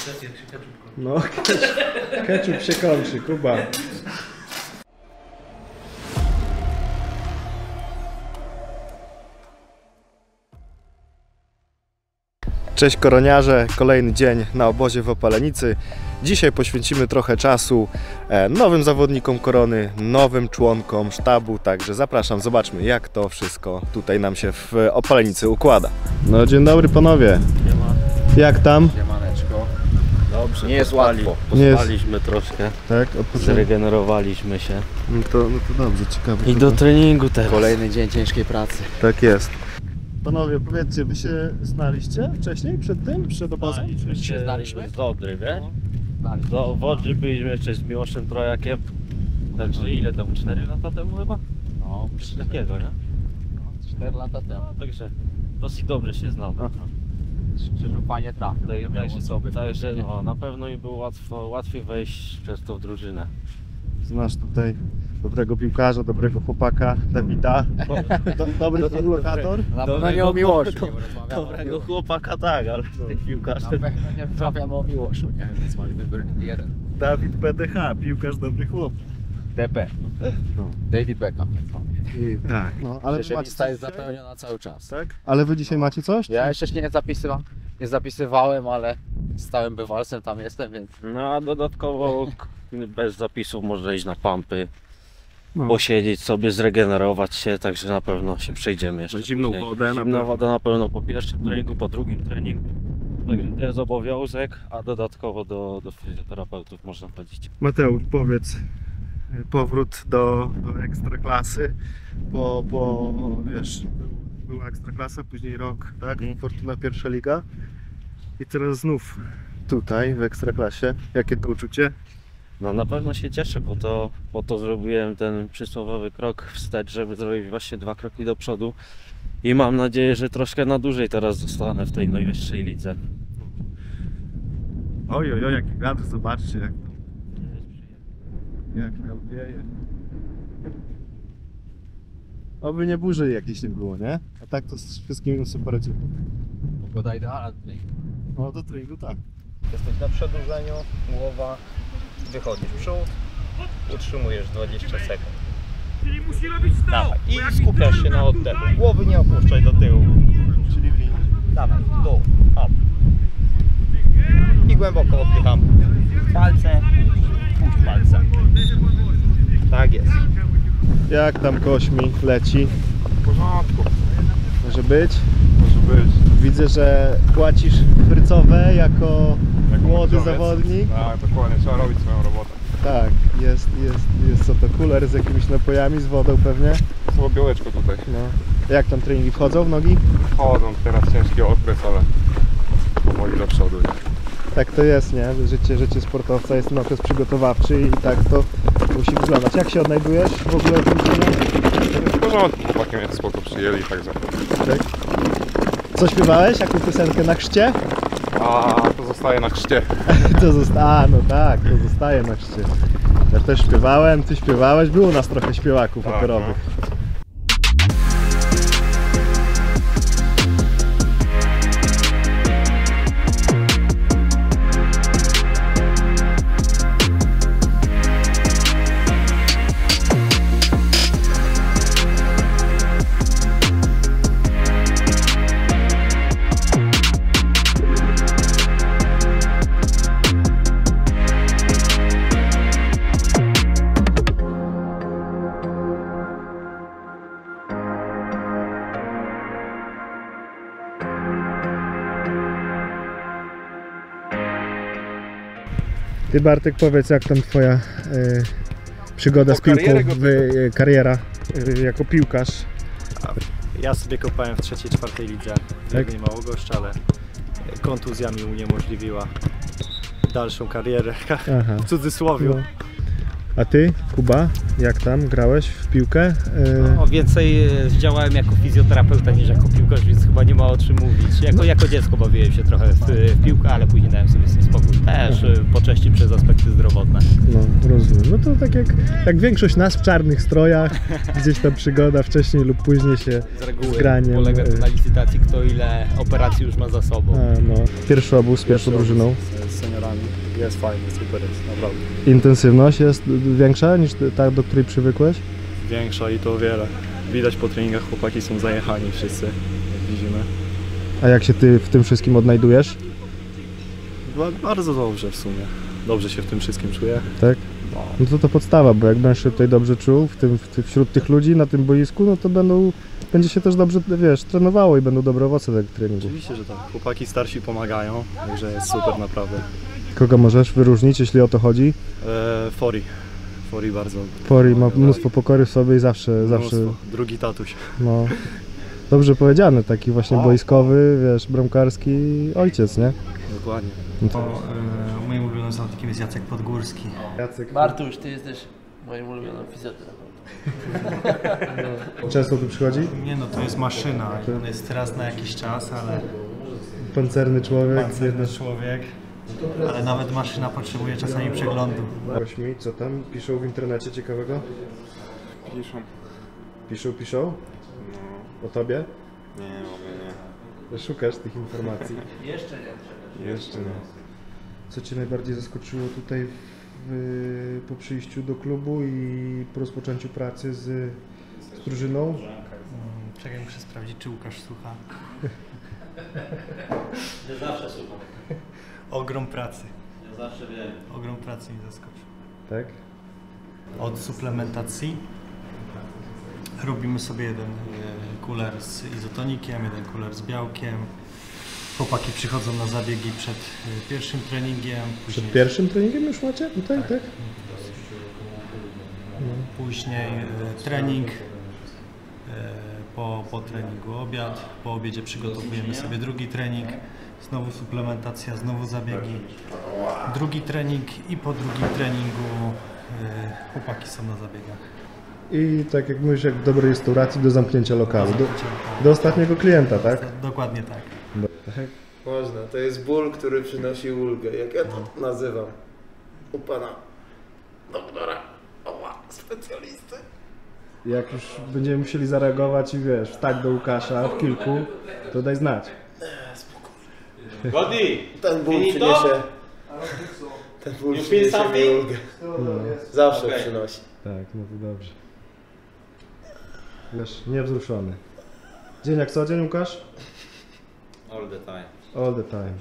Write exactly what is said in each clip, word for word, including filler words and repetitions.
No, ketchup się kończy, Kuba. Cześć koroniarze, kolejny dzień na obozie w Opalenicy. Dzisiaj poświęcimy trochę czasu nowym zawodnikom korony, nowym członkom sztabu, także zapraszam, zobaczmy jak to wszystko tutaj nam się w Opalenicy układa. No dzień dobry panowie. Jak tam? Siemaneczko. Dobrze, nie jest łatwo. Pospaliśmy troszkę, tak, zregenerowaliśmy się. No to, no to dobrze, ciekawe. I do treningu teraz. Kolejny dzień ciężkiej pracy. Tak jest. Panowie, powiedzcie, wy się znaliście wcześniej, przed tym, przed obozem? Się znaliśmy? Z Odry, wie? Do Wodry byliśmy jeszcze z Miłoszem Trojakiem. Także ile temu? cztery lata temu chyba? No, Coś takiego, nie? cztery lata temu. No, także dosyć dobrze się znamy. Szczerze fajnie trafił. Także, także no, na pewno mi było łatwo, łatwiej wejść przez tą drużynę. Znasz tutaj dobrego piłkarza, dobrego chłopaka, Dawida. Do, dobry lokator. Na pewno nie o Miłoszu. Dobrego chłopaka tak, ale tych piłkarzy. Na pewno nie rozmawiamy o Miłoszu, nie? Więc mamy wybór jeden. Dawid B D H, piłkarz dobry chłop. D P. No. David Beckham. I, tak. No, ale Jeszcze macie lista coś jest dzisiaj? zapełniona cały czas. Tak? Ale wy dzisiaj macie coś? Ja jeszcze się nie zapisywałem, nie zapisywałem, ale stałym bywalcem tam jestem, więc... No a dodatkowo bez zapisów można iść na pumpy, No. posiedzieć sobie, zregenerować się, także na pewno się przejdziemy jeszcze. Zimną później. wodę na Zimna pewno. woda na pewno po pierwszym treningu, po drugim treningu. Także to jest obowiązek, a dodatkowo do, do fizjoterapeutów można chodzić. Mateusz, powiedz, powrót do, do Ekstraklasy, po, po wiesz, była Ekstraklasa, później rok, tak? Mhm. Fortuna pierwsza liga i teraz znów tutaj w Ekstraklasie. Jakie to uczucie? No na pewno się cieszę, bo to, bo to zrobiłem ten przysłowiowy krok wstecz, żeby zrobić właśnie dwa kroki do przodu i mam nadzieję, że troszkę na dłużej teraz zostanę w tej najwyższej lidze. Oj, oj, oj, jaki wiatr, zobaczcie jak to, jak miał wieje. Oby nie burzy jakiejś nie było, nie? A tak to z wszystkim sobie poradzimy. Pogoda idealna tutaj. No do treningu tak. Jesteś na przedłużeniu, głowa, wychodzisz w przód, utrzymujesz dwadzieścia sekund. Dawaj. I skupiasz się na oddechu. Głowy nie opuszczaj do tyłu. Czyli w linii. Dawaj, w dół, up. I głęboko oddychamy. Palce, puść palce. Tak jest. Jak tam kośmi leci? W porządku, Może być? może być. Widzę, że płacisz frycowe jako Jako młody młodzieniec. zawodnik. Tak, dokładnie, trzeba robić swoją robotę. Tak, jest, jest, jest co to, kuler z jakimiś napojami, z wodą pewnie. Słowo białeczko tutaj. No. Jak tam treningi wchodzą w nogi? Chodzą, teraz ciężki okres, ale powoli do przodu. Nie? Tak to jest, nie? Życie, życie sportowca jest ten okres przygotowawczy i tak to musi wyglądać. Jak się odnajdujesz w ogóle w tym treningu? W porządku, chłopaki mnie spoko przyjęli, także. Tak? Co śpiewałeś? Jaką piosenkę na chrzcie? A to zostaje na chrzcie. To zosta A, no tak, to zostaje na chrzcie. Ja też śpiewałem, ty śpiewałeś, było nas trochę śpiewaków Tak, operowych. Ty Bartek, powiedz jak tam twoja y, przygoda O, z piłką, karierę w, y, kariera y, jako piłkarz? Ja sobie kopałem w trzeciej, czwartej lidze, Tak? nie Małogoszcz, ale kontuzja mi uniemożliwiła dalszą karierę, Aha. w cudzysłowie. No. A ty, Kuba, jak tam? Grałeś w piłkę? Y, No, więcej e, działałem jako fizjoterapeuta niż jako piłkarz, więc chyba nie ma o czym mówić. Jako, jako dziecko bawiłem się trochę w, w piłkę, ale później dałem sobie z tym spokój. Też e, po części przez aspekty zdrowotne. no, rozumiem. No to tak jak, jak większość nas w czarnych strojach, gdzieś ta przygoda wcześniej lub później się Z reguły z graniem. polega to y, na licytacji, kto ile operacji już ma za sobą. A, no. Pierwszy obóz z pierwszą drużyną. Z senior jest fajnie, super jest, naprawdę. Intensywność jest większa niż ta, do której przywykłeś? Większa i to o wiele. Widać po treningach, chłopaki są zajechani wszyscy, jak widzimy. A jak się ty w tym wszystkim odnajdujesz? Ba- Bardzo dobrze w sumie. Dobrze się w tym wszystkim czuję. Tak? No to to podstawa, bo jak będziesz się tutaj dobrze czuł w tym, w ty, wśród tych ludzi na tym boisku, no to będą, będzie się też dobrze, wiesz, trenowało i będą dobre owoce tego treningu. Oczywiście, że tak. Chłopaki starsi pomagają, także jest super naprawdę. Kogo możesz wyróżnić, jeśli o to chodzi? E, Fori. Fori bardzo. Fori ma pomaga, mnóstwo pokory w sobie i zawsze, zawsze, mnóstwo. Drugi tatuś. no, dobrze powiedziane, taki właśnie boiskowy, wiesz, bramkarski ojciec, nie? Dokładnie. No to... E, moim ulubionym zawodnikiem jest Jacek Podgórski. Jacek, Bartuś, ty jesteś moim ulubionym fizjoterapeutą. często tu przychodzi? Nie no, to jest maszyna. On jest teraz na jakiś czas, ale Pancerny człowiek. pancerny człowiek. Ale nawet maszyna potrzebuje czasami przeglądu. Ośmi, co tam piszą w internecie ciekawego? Piszą. Piszą, piszą? O tobie? Nie, nie. Szukasz tych informacji. Jeszcze nie. Jeszcze nie. Co cię najbardziej zaskoczyło tutaj w, po przyjściu do klubu i po rozpoczęciu pracy z, z drużyną? Mm, Czekaj, muszę sprawdzić, czy Łukasz słucha. Ja zawsze słucham. Ogrom pracy. Ja zawsze wiem. Ogrom pracy mnie zaskoczył. Tak? Od suplementacji robimy sobie jeden e, kuler z izotonikiem, jeden kuler z białkiem. Chłopaki przychodzą na zabiegi przed e, pierwszym treningiem. Przed pierwszym treningiem już macie? Tutaj, tak? tak? Później e, trening, e, po, po treningu obiad, po obiedzie przygotowujemy sobie drugi trening, znowu suplementacja, znowu zabiegi, drugi trening i po drugim treningu e, chłopaki są na zabiegach. I tak jak mówisz, jak w dobrej restauracji do zamknięcia lokalu. Do, do ostatniego klienta, tak? Dokładnie tak. Tak. Można, to jest ból, który przynosi ulgę, jak ja to nazywam u pana doktora, oła, specjalisty. Jak już będziemy musieli zareagować i wiesz, wstać do Łukasza w kilku, to daj znać. Godi! Ten ból przyniesie, ten ból przyniesie mi ulgę. Zawsze przynosi. Tak, no to dobrze. Wiesz, niewzruszony. Dzień jak co dzień, Łukasz? All the time. All the time.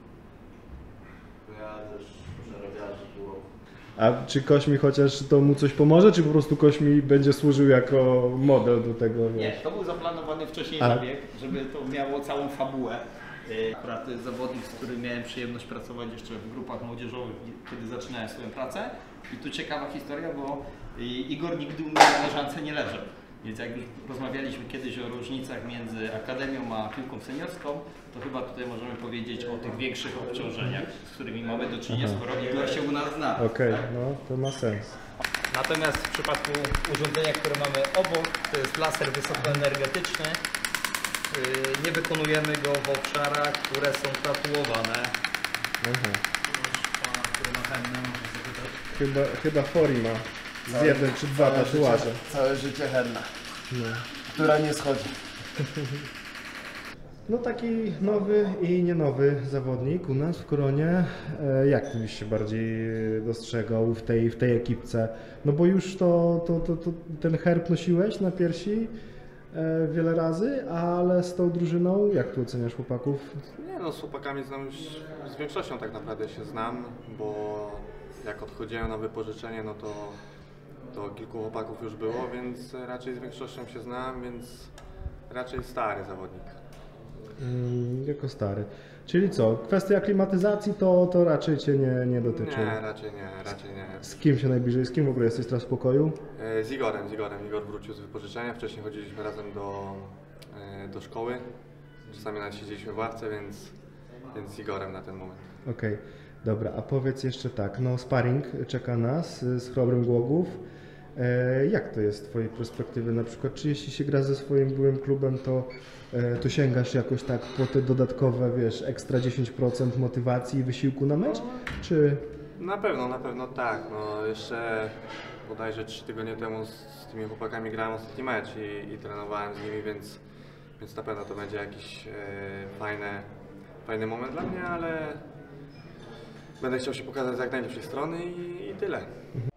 Ja też przerabiałem było. A czy Kośmi chociaż to mu coś pomoże, czy po prostu Kośmi będzie służył jako model do tego? Nie, Wiesz? to był zaplanowany wcześniej A. zabieg, żeby to miało całą fabułę. Yy, Akurat to jest zawodnik, z którym miałem przyjemność pracować jeszcze w grupach młodzieżowych, kiedy zaczynałem swoją pracę. I tu ciekawa historia, bo Igor nigdy u mnie na leżance nie leżał. Więc jak już rozmawialiśmy kiedyś o różnicach między akademią a piłką seniorską, to chyba tutaj możemy powiedzieć o tych większych obciążeniach, z którymi mamy do czynienia, skoro Igor się u nas zna. Okej, okay, no to ma sens. Natomiast w przypadku urządzenia, które mamy obok, to jest laser wysokoenergetyczny. Yy, nie wykonujemy go w obszarach, które są tatuowane. Aha. Który ma chętne, można zapytać. Chyba, chyba Fori ma z jeden czy dwa tatuaże. Całe życie henna, No. która nie schodzi. No taki nowy i nie nowy zawodnik u nas w Koronie. E, Jak ty byś się bardziej dostrzegał w tej, w tej ekipce? No bo już to, to, to, to ten herb nosiłeś na piersi e, wiele razy, ale z tą drużyną jak tu oceniasz chłopaków? Nie no, z chłopakami znam już, z większością tak naprawdę się znam, bo jak odchodziłem na wypożyczenie, no to, to kilku chłopaków już było, więc raczej z większością się znam, więc raczej stary zawodnik. Mm, jako stary. Czyli co, kwestia aklimatyzacji to, to raczej Cię nie, nie dotyczy? Nie, raczej nie, raczej nie. Z kim się najbliżej, z kim w ogóle jesteś teraz w pokoju? E, Z Igorem, z Igorem. Igor wrócił z wypożyczenia, wcześniej chodziliśmy razem do, e, do szkoły, czasami nawet siedzieliśmy w ławce, więc, więc z Igorem na ten moment. Okej, okay. Dobra, a powiedz jeszcze tak, no sparring czeka nas z Chrobrym Głogów. E, jak to jest z Twojej perspektywy na przykład, czy jeśli się gra ze swoim byłym klubem, to, e, to sięgasz jakoś tak po te dodatkowe, wiesz, ekstra dziesięć procent motywacji i wysiłku na mecz, czy... Na pewno, na pewno tak. No, jeszcze bodajże trzy tygodnie temu z, z tymi chłopakami grałem ostatni mecz i, i trenowałem z nimi, więc, więc na pewno to będzie jakiś e, fajny, fajny moment dla mnie, ale będę chciał się pokazać z jak najlepszej strony i, i tyle.